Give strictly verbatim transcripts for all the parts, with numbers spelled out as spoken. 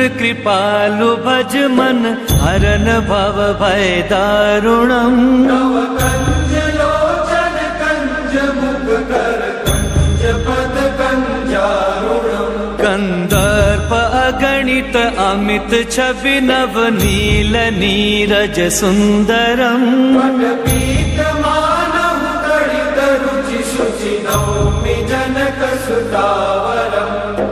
चंद्र कृपालु भज मन हरन भव भय दारुणम। नव कंज लोचन कंज मुख कर कंज पद कंजारुणम। कंदर्प अगणित अमित छवि नव नील नीरज सुंदरम। पटपीत मानव गणित रुचि शुचि नौमि जनक सुतावरम।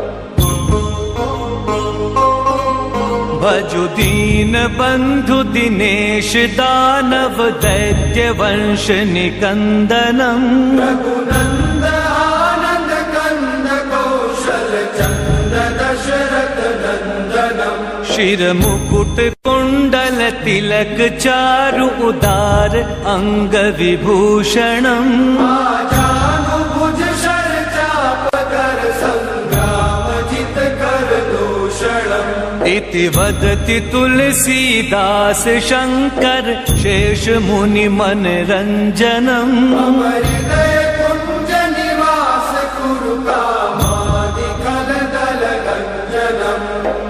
भजु दीन बंधु दिनेश दानव दैत्य वंश निकंदनम। रघुनंद आनंद कंद कौशल चंद दशरथ नंदनम। शिर मुकुट कुंडल तिलक चारु उदार अंग विभूषणम। आजानुभुज शर चाप धर संग्राम जित कर दूषणम। इति वदति तुलसीदास शंकर शेष मुनि मन रंजनम। हृदय कुंज निवास कुरु कामादि खल दल गंजनम।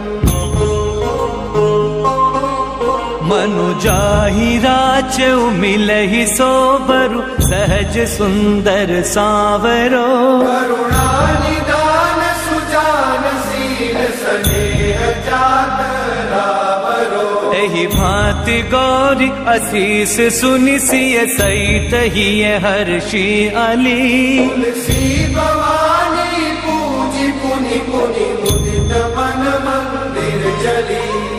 मनु जाहि राचउ मिलहि सोबरु सहज सुंदर सांवरो। करुणा निदान सुजान शील स्नेह जात रावरो। एहि भांति गौरी असीस सुनि सिय सहित हिय हर्षि अली। तुलसी भवानी पूजी पुनि पुनि मुदित मन मंदिर चली।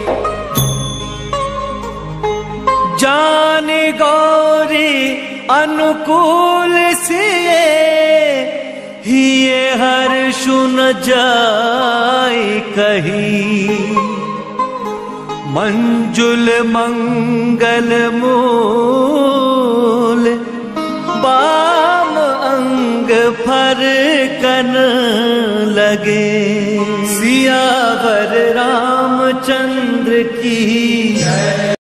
जान गौरी अनुकूल सिए हिय हर्ष न जाय कही। मंजुल मंगल मूल बाम अंग फर कन लगे। सियावर रामचंद्र की